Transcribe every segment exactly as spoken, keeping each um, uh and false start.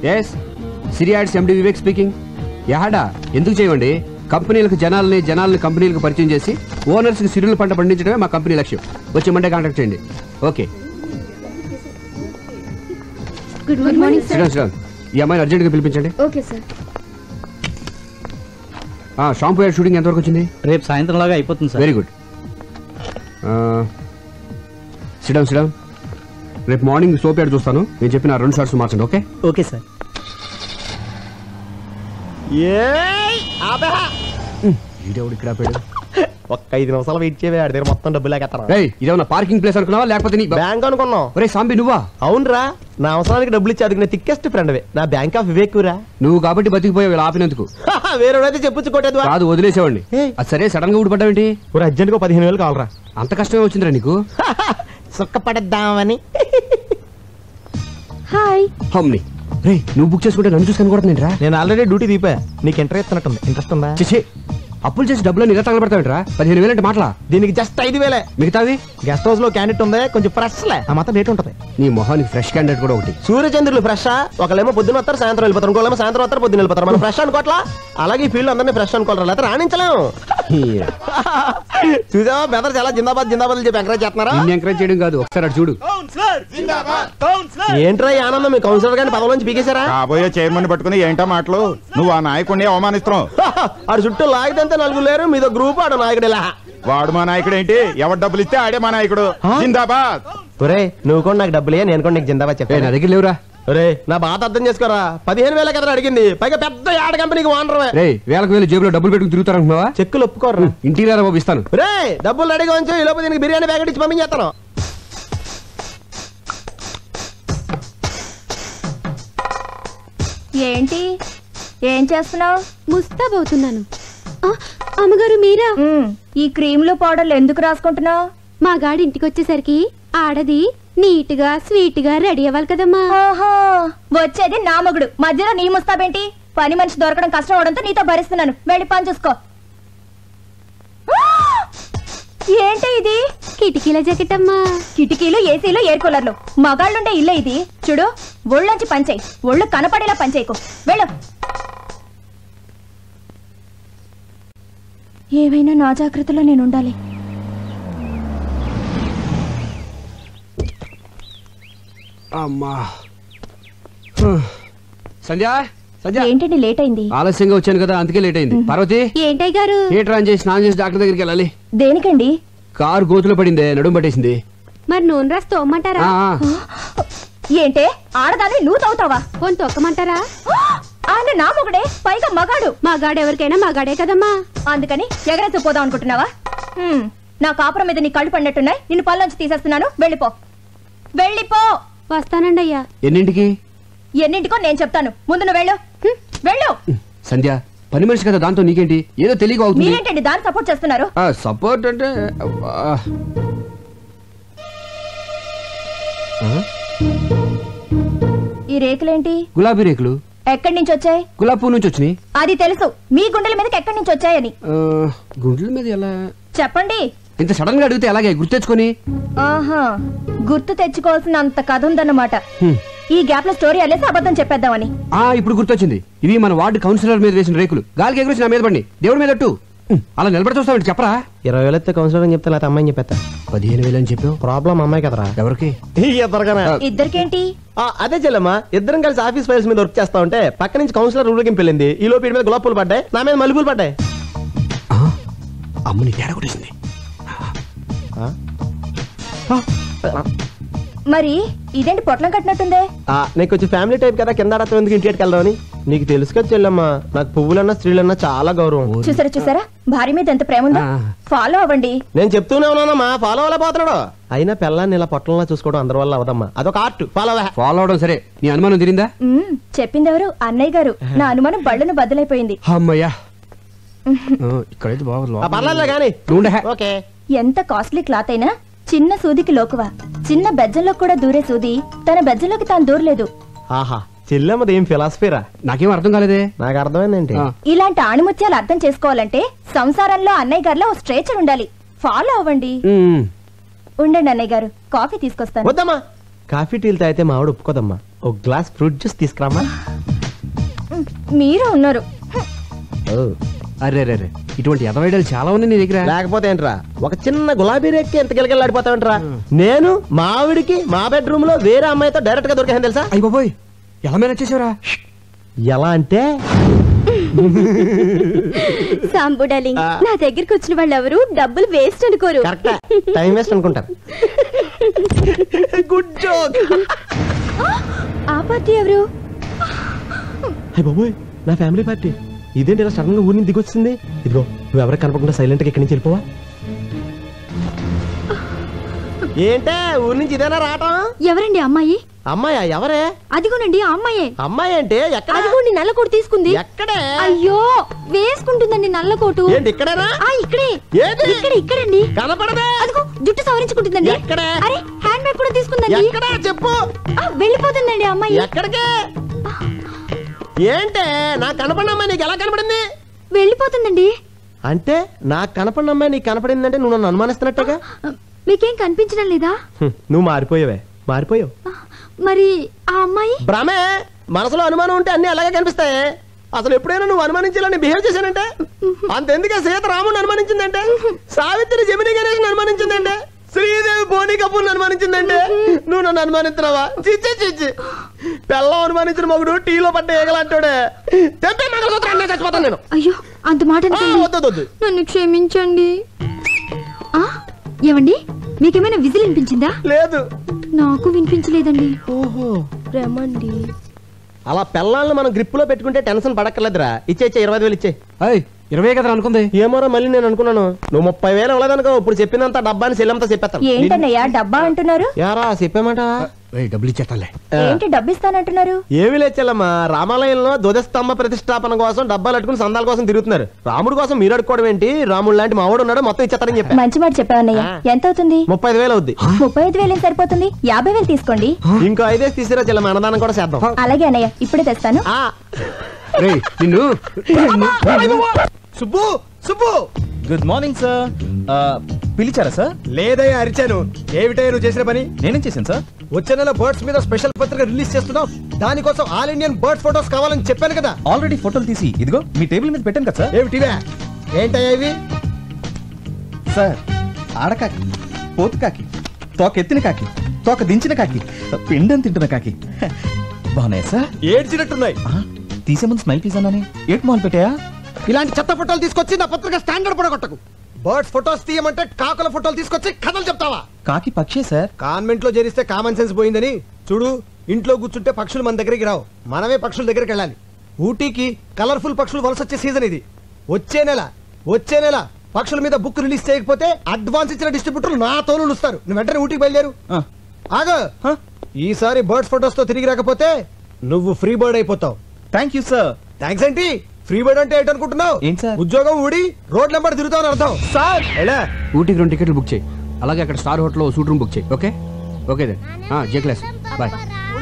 Yes Siriads MD Vivek speaking. యాడా ఎందుకు చేయండి? కంపెనీలకు జనాలని జనాలని కంపెనీలకు పరిచయం చేసి ఓనర్స్కి సిరుల పంట పండించడమే మా కంపెనీ లక్ష్యం. వచ్చి మండే కాంటాక్ట్ చేయండి. Okay. Good morning sir. Sriram ఈ అమ్మాయిని అర్జెంట్గా పిలిపించండి. Okay sir. Shampoo ad shooting ఎంతవరకు వచ్చింది? రేపు సాయంత్రం లాగా అయిపోతుంది సార్. Very good. శ్రీరామ్ శ్రీరామ్ రేపు మార్నింగ్ సోప్ యాడ్ చూస్తాను. నేను చెప్పిన రెండు షార్ట్స్ మార్చండి. Okay okay sir. ఈడెవడు ఇక్కడ ఆపాడు? ఒక్క ఐదు నిమిషాలు వెయిట్ చేయవే, ఆడి దగ్గర మొత్తం డబ్బులు లేకెత్తారా. ఇదేమన్నా పార్కింగ్ ప్లేస్ అనుకున్నావా లేకపోతే నీ బ్యాంక్ అనుకున్నావు? ఒరే సాంబి నువ్వా? అవునరా, నా అవసరానికి డబ్బులు ఇచ్చి అదిగిన థిక్కెస్ట్ ఫ్రెండ్ నా బ్యాంక్ ఆఫ్ వివేక్ రా. నువ్వు కాబట్టి బతికిపోయావు ఇలా ఆపినందుకు. వేరేడైతే చెప్పుచ్చుకోలేదు కాదు వదిలేసేవాడిని. అది సరే సడన్ గా ఊడిపడ్డావేంటి? ఒక అర్జెంట్ గా పదిహేను వేలు కావాలరా. అంత కష్టమే వచ్చిందిరా నీకు? సుఖపడద్దామని. హాయ్. హమ్ని రే నువ్వు బుక్ చేసుకుంటే నన్ను చూసుకొని కూడా నేను రా. నేను ఆల్రెడీ డ్యూటీ దీపా. నీకు ఇంటర్ ఇస్తున్నట్టుంది. ఇంట్రెస్ట్ ఉందా? చిచి అప్పులు చేసి డబ్బులు ఇలా తగలబెడతావేంట్రా? పదిహేను వేలు అంటే మాటలా? దీనికి జస్ట్ ఐదు వేలే. మిగతావి గెస్ట్ హౌస్ లో క్యాండిడేట్ ఉంది, కొంచెం ఫ్రెష్ లే. ఆ మాత్రం రేట్ ఉంటుంది. నీ మొహానికి ఫ్రెష్ క్యాండిడేట్ కూడా ఒకటి. సూర్యచంద్రులు ఫ్రెష్. ఒకళ్ళేమో పొద్దున వస్తారు, సాయంత్రం వెళ్ళిపోతారు. ఇంకోళ్ళేమో సాయంత్రం వస్తారు, పొద్దున వెళ్ళిపోతారు. మనం ఫ్రెష్ అనుకోవట్లా? అలాగే ఈ ఫీల్డ్ అందరినీ ఫ్రెష్ అనుకోవాలి, లేకపోతే రాణించలేము. చూసావా బెదర్ చాలా జిందాబాద్ జిందాబాద్ చెప్పి ఎంకరేజ్ చేస్తున్నారా? ఎంకరేజ్ చేయడం కాదు, ఒకసారి అటు చూడు. ఏంట్రా ఈ ఆనందం? మీ కౌన్సిలర్ గారిని పదవి నుంచి పీకేశారా? కాబోయే చైర్మన్ పట్టుకుని ఏంటో మాటలు? నువ్వు ఆ నాయకుడిని అవమానిస్తున్నావు. ఆడు చుట్టూ లాగితే నలుగురు లేరు, మీదో గ్రూప్ ఆడు నాయకుడు. ఇలా వాడు మా నాయకుడు ఏంటి? ఎవరు డబ్బులు ఇస్తే ఆడే మా నాయకుడు. జిందాబాద్. ఒరే నువ్వు కూడా నాకు డబ్బులే, నేను కూడా నీకు జిందాబాద్ చెప్పాను. నా దగ్గర లేవురా. ఒరే నా బాధ అర్థం చేసుకోరా. పదిహేను వేల కదా అడిగింది, పైగా పెద్ద యాడ్ కంపెనీకి ఓనర్. రే వేలకు వేలు జేబులో డబ్బులు పెట్టుకుని తిరుగుతారనుకున్నావా? చెక్కులు ఒప్పుకోరు. ఇంటికి బాబు ఇస్తాను. రే డబ్బులు రెడీగా ఉంచు, ఈ లోపు దీనికి బిర్యానీ ప్యాకెట్ ఇచ్చి పంపించేస్తాను. ఏంటి ఏం చేస్తున్నావు? ముస్తాబవుతున్నాను. అమ్మగారు మీరా? ఈ క్రీములు పౌడర్లు ఎందుకు రాసుకుంటున్నావు? మా గాడి ఇంటికి వచ్చేసరికి ఆడది నీట్ గా స్వీట్ గా రెడీ అవ్వాలి కదమ్మా. వచ్చేది నా మగుడు, మధ్యలో నీ ముస్తాబేంటి? పని మనిషి దొరకడం కష్టం అవడంతో నీతో భరిస్తున్నాను. వెళ్ళి పని చూసుకో. ఏంటి ఇది? కిటికీల జాకెట్ అమ్మా. కిటికీలు, ఏసీలు, ఎయిర్ కూలర్లు. మగాళ్ళుండే ఇల్లే ఇది. చూడు ఒళ్ళొంచి పంచేయి, ఒళ్ళు కనపడేలా పంచేయకు. వెళ్ళు. ఏవైనా నా జాగ్రత్తలో నేను ఉండాలి. అమ్మా సంధ్య సంధ్య ఏంటండి లేట్ అయింది? ఆలస్యంగా వచ్చాను కదా అందుకే లేట్ అయింది. పార్వతి ఏంటయ్య గారు? థియేటర్ ఆన్ చేసి స్నానం చేసి డాక్టర్ దగ్గరికి వెళ్ళాలి. దేనికండి? కారు గోతులో పడిందే, నడుము పట్టేసింది. మరి నూనె రాసి తోమ్మంటారా? ఏంటే ఆడదాన్ని నువ్వు తవ్వుతావా? పోని తొక్కమంటారా? ఆయన నా మొగడే, పైగా మగాడు. మగాడు ఎవరికైనా మగాడే కదమ్మా. అందుకని ఎగరేసి పోదాం అనుకుంటున్నావా? నా కాపురం మీద నీ కళ్ళు పడినట్టున్నాయి. నిన్ను పళ్ళొంచి తీసేస్తున్నాను. వెళ్ళిపో వెళ్ళిపో. వస్తానండి అయ్యా. ఎన్నింటికి? ఎన్నింటికో నేను చెప్తాను. ముందు నువ్వు వెళ్ళు. వెళ్ళు. సంధ్య పని మనిషి కదా, దాంతో నీకేంటి? ఏదో తెలియక అవుతుంది. మీరేంటండి దాన్ని సపోర్ట్ చేస్తున్నారు? సపోర్ట్ అంటే ఈ రేకులేంటి? గులాబీ రేకులు. ఎక్కడి నుంచి వచ్చాయి? గులాబీ పువ్వు నుంచి వచ్చినాయి. అది తెలుసు, మీ గుండెల మీదకి ఎక్కడి నుంచి వచ్చాయని. గుండెల మీద ఎలా చెప్పండి. ఇంత సడన్ గా అడిగితే ఎలాగే గుర్తు తెచ్చుకొని? ఆహా, గుర్తు తెచ్చుకోవాల్సిన అంత కథ ఉందన్నమాట. ఈ గ్యాప్ లో స్టోరీ అల్లేసి అబద్ధం చెప్పేద్దామని. ఆ ఇప్పుడు గుర్తొచ్చింది. ఇవి మన వార్డు కౌన్సిలర్ మీద వేసిన రేకులు. గాలికి ఎగురొచ్చి నా మీద పడి దేవుడి మీద అట్టు అలా నిలబడి చూస్తావు. చెప్పరా? ఇరవై వేలు అయితే కౌన్సిలర్ అని చెప్తా, లేకపోతే అమ్మాయిని చెప్పేస్తా. పదిహేను వేలు అని చెప్పావు. ప్రాబ్లం అమ్మాయి కదరా. ఎవరికి? ఇద్దరికేంటి? అదే చెల్లమ్మా, ఇద్దరం కలిసి ఆఫీస్ ఫైల్స్ మీద వర్క్ చేస్తా ఉంటే పక్క నుంచి కౌన్సిలర్ ఊరికి వెళ్ళింది. ఈ లోపు మీద గులాబ్ పూలు పడ్డాయి, నా మీద మల్లెపూలు పడ్డాయి. అమ్మని తేడా కొట్టేసింది. మరి ఇదేంటి పొట్లం కట్టినట్టుందే? నీకు కొంచెం ఫ్యామిలీ టైప్ కదా, కింద ఆడతాం ఎందుకు ఇంటికి వెళ్దామని. నీకు తెలుసు కదా చెల్లమ్మా, నాకు పువ్వులన్నా స్త్రీలన్నా చాలా గౌరవం. చూసారా చూసారా భార్య మీద ఎంత ప్రేమ ఉందో. ఫాలో అవ్వండి. నేను చెప్తూనే ఉన్నానమ్మా, ఫాలో అవ్వలేకపోతున్నాడు. అయినా పిల్లాన్ని ఇలా పొట్టంలా చూసుకోవడం అందరి వల్ల అవదమ్మా, అదొక ఆర్ట్. ఫాలో ఫాలో అవడం సరే, నీ అనుమానం తిరిందా? చెప్పింది ఎవరు? అన్నయ్య గారు. నా అనుమానం బళ్ళను బద్దలైపోయింది. అమ్మయ్యా ఇక్కడైతే బాగుంది కానీ. ఓకే. ఎంత కాస్ట్లీ క్లాత్ అయినా చిన్న సూదికి లోకువా. చిన్న బెజ్జంలో కూడా దూరే సూది తన బెజ్జంలోకి తాను దూరలేదు. ఆహా, చెల్లెమ్మది ఏం ఫిలాసఫీరా? నాకేం అర్థం కాలేదే. నాకు అర్థమైందేంటి? ఇలాంటి ఆణిముత్యాలు అర్థం చేసుకోవాలంటే సంసారంలో అన్నయ్య గారిలో ఓ స్ట్రేచర్ ఉండాలి. ఫాలో అవ్వండి. ఉమ్. ఉండండి అన్నయ్య గారు, కాఫీ తీసుకొస్తాను. వద్దమ్మా, కాఫీ టీలు తాగితే మా ఆవిడ ఒప్పుకోదమ్మా. ఒక గ్లాస్ ఫ్రూట్ జ్యూస్ తీసుకురామా. మీరు ఉన్నారు. అరే రే ఇటువంటి ఎదవైడలు చాలా ఉన్నాయి నీ దగ్గర. లేకపోతే ఏంట్రా ఒక చిన్న గులాబీ రేక్కి ఎంత గిలగిలాడిపోతావంటరా. నేను మా ఆవిడికి మా బెడ్రూమ్ లో వేరే అమ్మాయితో డైరెక్ట్ గా దొరికాను తెలుసా. అయ్య బాబోయ్ ఎలా మేనేజ్ చేసావురా? ఎలా అంటే సాంబు డార్లింగ్, నా దగ్గరికి వచ్చిన వాళ్ళు ఎవరు డబ్బులు వేస్ట్ అనుకోరు. కరెక్ట్, టైం వేస్ట్ అనుకుంటారు. Good joke. ఆ పార్టీ ఎవరు? అయ్య బాబోయ్ నా ఫ్యామిలీ పార్టీ. ఇదేంటి ఇలా సడన్ గా ఊరి నుంచి దిగొచ్చింది. ఇదిగో నువ్వు ఎవరికి కనపడకుండా సైలెంట్ గా ఇక్కడి నుంచి వెళ్ళిపోవా. ఏంటే ఊరి నుంచి ఇదేనా రావటం? ఎవరండి అమ్మాయి? అమ్మాయా? ఎవరే? అదిగోనండి ఆ అమ్మాయే. అమ్మాయి అంటే ఎక్కడ? అదిగోండి నల్ల కోటు తీసుకుంది. ఎక్కడే? అయ్యో వేసుకుంటుందండి నల్ల కోటు. ఏంటి ఇక్కడేనా? ఆ ఇక్కడే. ఏది? ఇక్కడ ఇక్కడండి. కనపడదే. అదిగో జుట్టు సవరించుకుంటుందండి. ఎక్కడే? అరే హ్యాండ్ బ్యాగ్ కూడా తీసుకుందండి. ఎక్కడ చెప్పు. ఆ, వెళ్ళిపోతుందండి అమ్మాయి. ఎక్కడికి? ఏంటే నాకు కనపడిన అమ్మాయి నీకు ఎలా కనపడింది? వెళ్ళిపోతుందండి. అంటే నాకు కనపడిన అమ్మాయి నీకు కనపడిందంటే నువ్వు నన్ను అనుమానిస్తున్నట్టుగా. మీకేం కనిపించడం లేదా? నువ్వు మారిపోయావే, మారిపోయావు. మరి ఆ అమ్మాయి? భ్రమే. మనసులో అనుమానం ఉంటే అన్ని అలాగే కనిపిస్తాయి. అసలు ఎప్పుడైనా నువ్వు అనుమానించాలని బిహేవ్ చేశానంటే అంతెందుకే సీత రాముని అనుమానించిందంటే, సావిత్రి జమిని గణేష్ అనుమానించిందంటే, శ్రీదేవి బోని కపూర్ అనుమానించిందంటే నువ్వు నన్ను అనుమానిస్తున్నావా? చిచ్చి చిచ్చి. పెళ్ళం అనుమానించిన మగుడు టీలో పడ్డ ఏగలంటాడే. తెప్పే మంగళసూత్రం చచ్చిపోతాను నేను. అయ్యో అంత మాట వద్దు. నన్ను క్షమించండి. ఆ ఏమండి మీకేమైనా విజిల్ వినిపించిందా? లేదు. నాకు వినిపించలేదండి. ఓహో రమండి. అలా పెళ్ళాలను మనం గ్రిప్ లో పెట్టుకుంటే టెన్షన్ పడక్కర్లేదురా. ఇచ్చే ఇచ్చే ఇరవై ఐదు వేలు ఇచ్చే. ఇరవై కదా అనుకుంది. ఏమోరా మళ్ళీ నేను అనుకున్నాను నువ్వు ముప్పై వేలు ఇవ్వలేదనుకో. ఇప్పుడు చెప్పినంత డబ్బాని సెల్లంతా చెప్పేస్తాను. ఏంటన్నయ్యా డబ్బా అంటున్నారు? యారా చెప్పామాట. డబ్బులు ఇచ్చేస్తాలే. ఏంటి డబ్బు ఇస్తానంటున్నారు? ఏమి లేచెల్లమ్మా, రామాలయంలో ధ్వజస్తంభ ప్రతిష్టాపన కోసం డబ్బాలు అట్టుకుని సందాల కోసం తిరుగుతున్నారు. రాముడు కోసం మీరు అడుకోవడం ఏంటి? రాముడు లాంటి మావాడు ఉన్నాడు, మొత్తం ఇచ్చేస్తారని చెప్పి. మంచి మాట చెప్పావన్నయ్య. ఎంత అవుతుంది? ముప్పై ఐదు వేలు అవుద్ది. ముప్పై ఐదు వేలు సరిపోతుంది. యాభై వేలు తీసుకోండి. ఇంకో ఐదేసి తీసిరా చెల్లమ్మ, అన్నదానం కూడా చేద్దాం. అలాగే అన్నయ్య ఇప్పుడే తెస్తాను. నిన్ను Subbu Subbu good morning sir. పిలిచారా సార్? లేదయ్యా అరిచాను. ఏమిటయ్యా నువ్వు చేసిన పని? నేనేం చేశాను సార్? వచ్చే నెల బర్డ్స్ మీద స్పెషల్ పత్రిక రిలీజ్ చేస్తున్నావు. దానికోసం ఆల్ ఇండియన్ బర్డ్ ఫోటోస్ కావాలని చెప్పాను కదా. ఆల్రెడీ ఫోటోలు తీసి ఇదిగో మీ టేబుల్ మీద పెట్టాను కదా సార్. ఏమిటివే? ఏంటయ్యా ఇవి? సార్ ఆడకాకి, పోతు కాకి, తోక ఎత్తిన కాకి, తోక దించిన కాకి, పిండం తింటున్న కాకి బాగున్నాయి సార్. ఏడ్చినట్టున్నాయి. తీసే ముందు స్మైల్ ప్లీజ్ అన్నాని ఏట్ మాల్ పెట్టాయా? ఇలాంటి చెత్త ఫోటోలు తీసుకొచ్చి నా పత్రిక స్టాండర్డ్ పడగొట్టకు. బర్డ్స్ ఫోటోస్ తీయమంటే కాకుల ఫోటోలు తీసుకొచ్చి కథలు చెప్తావా? కాకి పక్షే సార్. కాన్వెంట్ లో చేరిస్తే కామన్ సెన్స్ పోయిందని చూడు. ఇంట్లో కూర్చుంటే పక్షులు మన దగ్గరికి రావు, మనమే పక్షుల దగ్గరికి వెళ్ళాలి. ఊటీకి కలర్ఫుల్ పక్షులు వలస వచ్చే సీజన్ ఇది. వచ్చే నెల వచ్చే నెల పక్షుల మీద బుక్ రిలీజ్ చేయకపోతే అడ్వాన్స్ ఇచ్చిన డిస్ట్రిబ్యూటర్లు నా తోలు ఇస్తారు. నువ్వు వెంటనే ఊటీకి బయలుదేరు. ఆగో, ఈసారి బర్డ్స్ ఫోటోస్ తో తిరిగి రాకపోతే నువ్వు ఫ్రీ బర్డ్ అయిపోతావు. Thank you sir. థ్యాంక్స్ ఏంటి? ఫ్రీ బర్డ్ అంటే ఏంటనుకుంటున్నావు? ఏంటి సార్? ఉద్యోగం ఊడి రోడ్ నెంబర్ తిరుగుతావు అర్థం. సార్ ఎలా? ఊటీకి రెండు టికెట్లు బుక్ చేయి. అలాగే అక్కడ స్టార్ హోటల్లో సూట్ రూమ్ బుక్ చేయి. Okay okay then. జే క్లాస్ బాయ్.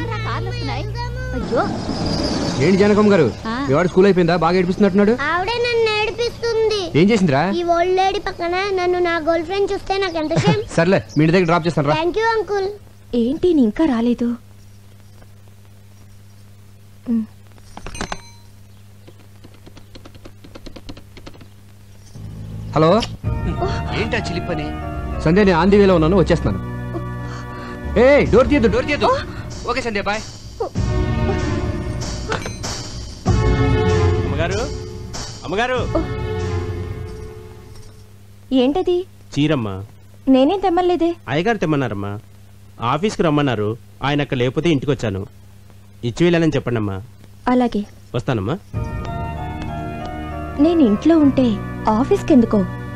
అయ్యో ఏంటి జనకమ్మ గారు, మీ వాడు స్కూల్ అయిపోయిందా? బాగా ఏడిపిస్తున్నట్టున్నాడు. ఆవిడే నన్ను ఏడిపిస్తుంది. ఏం చేసిందిరా? ఈ ఓల్డ్ లేడీ పక్కన నన్ను నా గర్ల్ ఫ్రెండ్ చూస్తే నాకు ఎంత షేమ్. సర్లే మీ ఇంటి దగ్గర డ్రాప్ చేస్తాను రా. Thank you uncle. ఏంటి నీ ఇంకా రాలేదు? హలో ఏంటా చిలిపని? సంధ్య నేను ఆంధీ వేలో ఉన్నాను, వచ్చేస్తున్నాను. ఏ డోర్ తీయద్దు, డోర్ తీయద్దు. Okay Sandhya bye. అమ్మగారు అమ్మగారు ఏంటది? చీరమ్మా. నేనేం తెమ్మలేదే. అయ్యగారు తెమ్మన్నారమ్మా. ఆఫీస్కి రమ్మన్నారు. ఆయన అక్కడ లేకపోతే ఇంటికి వచ్చాను. ఇచ్చి వెళ్ళాలని చెప్పండి అమ్మా. అలాగే వస్తానమ్మా. నేను ఇంట్లో ఉంటే ఆఫీస్కి ఎందుకో?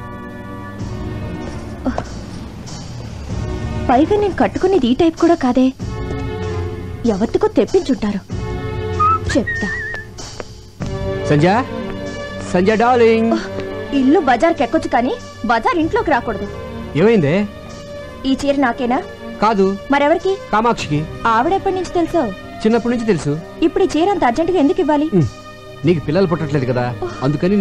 పైగా నేను కట్టుకునేది ఈ టైప్ కూడా కాదే. ఎవరికో తెప్పించుంటారు. చెప్తా. సంధ్య సంధ్య డార్లింగ్. ఇల్లు బజార్కి ఎక్కొచ్చు కానీ బజార్ ఇంట్లోకి రాకూడదు. ఏమైందే? ఈ చీర నాకేనా? కాదు, మరెవరికి? కామాక్షికి. ఆవిడెప్పటి నుంచి తెలుసు? చిన్నప్పటి నుంచి తెలుసు. ఇప్పుడు ఈ చీర అంత అర్జెంటుగా ఎందుకు ఇవ్వాలి? నీకు పిల్లలు పుట్టట్లేదు కదా, అందుకని.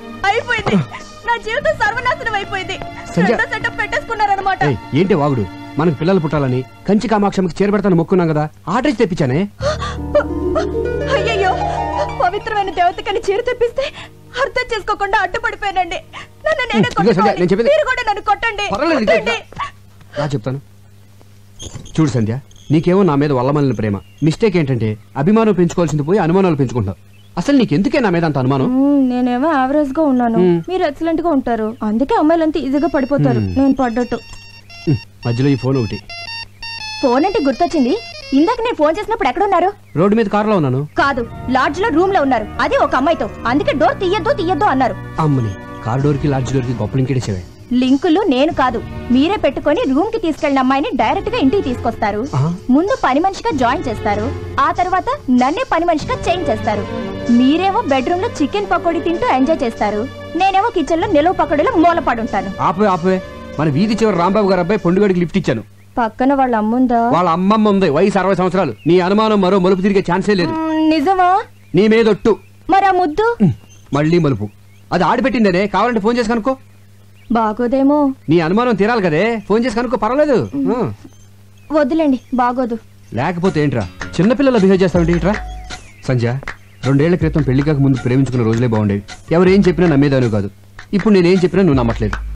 అయిపోయింది, నా జీవితం సర్వనాశనం అయిపోయింది. సంధ్య. సెటప్ పెట్టేసుకున్నారన్నమాట. ఏంటి వాగుడు? మనకు పిల్లలు పుట్టాలని కంచి కామాక్షమికి చేరబెడతాను మొక్కున్నాం కదా ఆర్డర్ ఇచ్చి తెప్పించానే. అయ్యయ్యో పవిత్రమైన దేవతకని చీర తెప్పిస్తే అర్థం చేసుకోకుండా అడ్డుపడిపోయానండి. నన్ను నేనే ఇదిగో సంధ్య, కొట్టుకోవాలి. నేను చెప్పేది- మీరు కూడా నన్ను కొట్టండి. పర్వాలేదు, ఇదిగో కొట్టండి. రా చెప్తాను. చూడు సంధ్య, నీకేమో నా మీద వల్లమల్లిన ప్రేమ. మిస్టేక్ ఏంటంటే అభిమానం పెంచుకోవాల్సింది పోయి అనుమానాలు పెంచుకుంటావు. అసలు నీకెందుకే నా మీద అంత అనుమానం? మ్మ్, నేనేమో యావరేజ్ గా ఉన్నాను, మీరు ఎక్సలెంట్ గా ఉంటారు. అందుకే అమ్మాయిలంతా ఈజీగా పడిపోతారు. నేను పడ్డట్టు. ఉమ్, మధ్యలో ఈ ఫోన్ ఒకటి. ఫోన్ అంటే గుర్తొచ్చింది. ఇందాక నేను ఫోన్ చేసినప్పుడు ఎక్కడ ఉన్నారు? రోడ్డు మీద కారులో ఉన్నాను. కాదు, లాడ్జ్ లో రూమ్ లో ఉన్నారు. అది ఒక అమ్మాయితో. అందుకే డోర్ తీయద్దు తీయద్దు అన్నారు. అమ్మని కార్ డోర్ కి లాడ్జ్ డోర్ కి గొప్ప లింకేసేవే. లింకులు నేను కాదు, మీరే పెట్టుకొని రూమ్ కి తీసుకెళ్లిన అమ్మాయిని డైరెక్ట్ గా ఇంటికి తీసుకొస్తారు. ముందు పని మనిషిగా జాయిన్ చేస్తారు, ఆ తర్వాత నన్నే పని మనిషిగా చేంజ్ చేస్తారు. మీరేమో బెడ్రూమ్ లో చికెన్ పకోడీ తింటూ ఎంజాయ్ చేస్తారు, నేనేమో కిచెన్ లో నిలువ పకోడీలో మూలపడుంటాను. ఆపే ఆపే మన వీధి చివరి రాంబాబు గారు అబ్బాయి పొండుగడికి లిఫ్ట్ ఇచ్చాను. పక్కన వాళ్ళ అమ్ముందా? వాళ్ళ అమ్మమ్మ ఉంది, వయసు అరవై సంవత్సరాలు. నీ అనుమానం మరో మలుపు తిరిగే ఛాన్సే లేదు. మ్మ్, నిజమా? నీ మీదొట్టు. మరి ఆ ముద్దు ఉమ్, మళ్ళీ మలుపు. అది ఆడిపెట్టిందనే, కావాలంటే ఫోన్ చేసి కనుక్కో. బాగోదేమో. నీ అనుమానం తీరాలి కదే, ఫోన్ చేసి కనుక్కో, పర్వాలేదు. ఆ. వద్దులేండి, బాగోదు. లేకపోతే ఏంట్రా చిన్నపిల్లల బిహేవ్ చేస్తావంటే ఏంట్రా? సంధ్య, రెండేళ్ల క్రితం పెళ్లి కాక ముందు ప్రేమించుకున్న రోజులే బాగుండేవి. ఎవరేం చెప్పినా నమ్మేదాను కాదు. ఇప్పుడు నేనేం చెప్పినా నువ్వు నమ్మట్లేదు.